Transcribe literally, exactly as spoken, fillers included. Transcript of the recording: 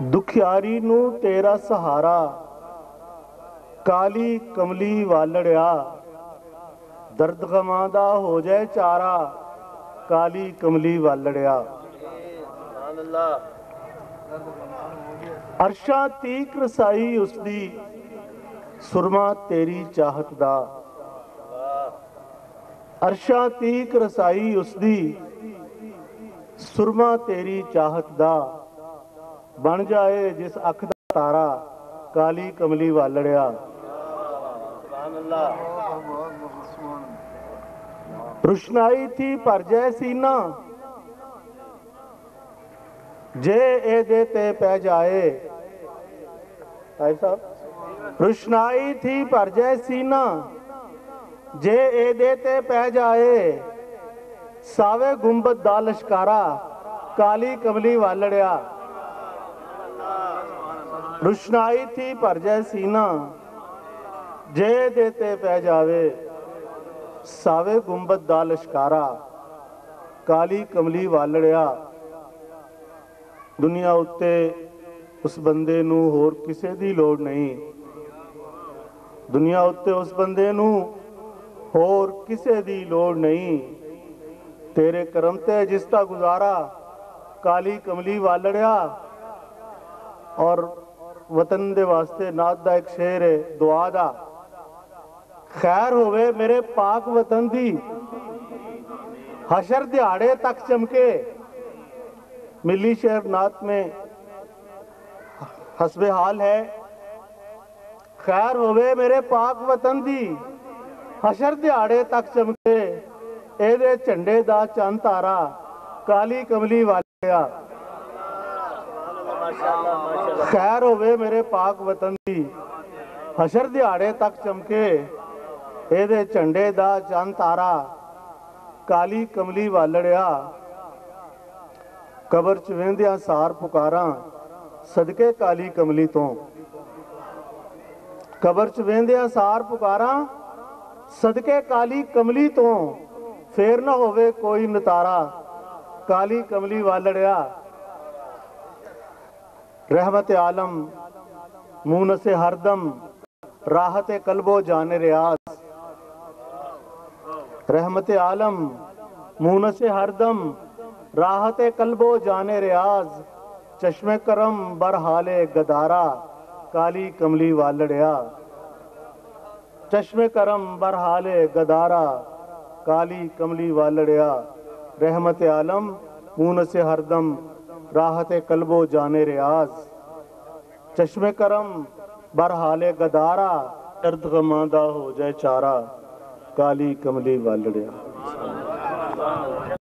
दुखियारी नू तेरा सहारा, काली कमली वालड़िया। दर्द गमां दा हो जाए चारा, काली कमली वालड़िया। अरशा तीक रसाई उसदी, सुरमा तेरी चाहत दा। अरशा तीक रसाई उसदी, सुरमा तेरी चाहत दा। बन जाए जिस अख दा तारा, काली कमली वालड़िया। रुशनाई थी भर जाए सीना, जे ए दे ते पै जाए। भाई साहब, रुशनाई थी भर जाए सीना, जे ए दे ते पै जाए। सावे गुंबद दा लश्कारा, काली कमली वालड़िया। रुशनाई थी भर जाए सीना, जे दे ते पै जावे। सावे गुंबद दा लश्कारा, काली कमली वालड़िया। दुनिया उत्ते उस बंदे नू होर किसे दी लोड़ नहीं। दुनिया उत्ते उस बंदे नू होर किसे दी लोड़ नहीं। तेरे करम ते जिसका गुजारा, काली कमली वालड़िया। और वतन दे वास्ते नात दा एक शेर है दुआ दा। खैर होवे मेरे पाक वतन दी, हशर दिहाड़े तक चमके। मिली शेर नात में हस्बे हाल है। खैर होवे मेरे पाक वतन दी, हशर दिहाड़े तक चमके। एदे झंडे दा चंद तारा, काली कमली वालड़िया। खैर होवे मेरे पाक वतन दी, हशर दिहाड़े तक चमके। एदे झंडे दा चंद तारा, काली कमली वालड़िया। कबर च वेंदियां सार पुकारां, सदके काली कमली तो। कबर च वेंदियां सार पुकारां, सदके काली कमली तो। फेर ना होवे कोई नतारा, काली कमली वालड़िया। रहमत आलम मून से हरदम, राहत कल्बो जाने रियाज। रहमत आलम मून से हरदम, राहत कल्बो जाने रियाज। चश्मे करम बरहाले गदारा, काली कमली वालड़िया। चश्मे करम बरहाले गदारा, काली कमली वालड़िया। रहमत आलम मून से हरदम, राहत कल्बो जाने रियाज। चश्मे करम बरहाले गदारा, दर्द गमां दा हो जाए चारा, काली कमली वालड़िया।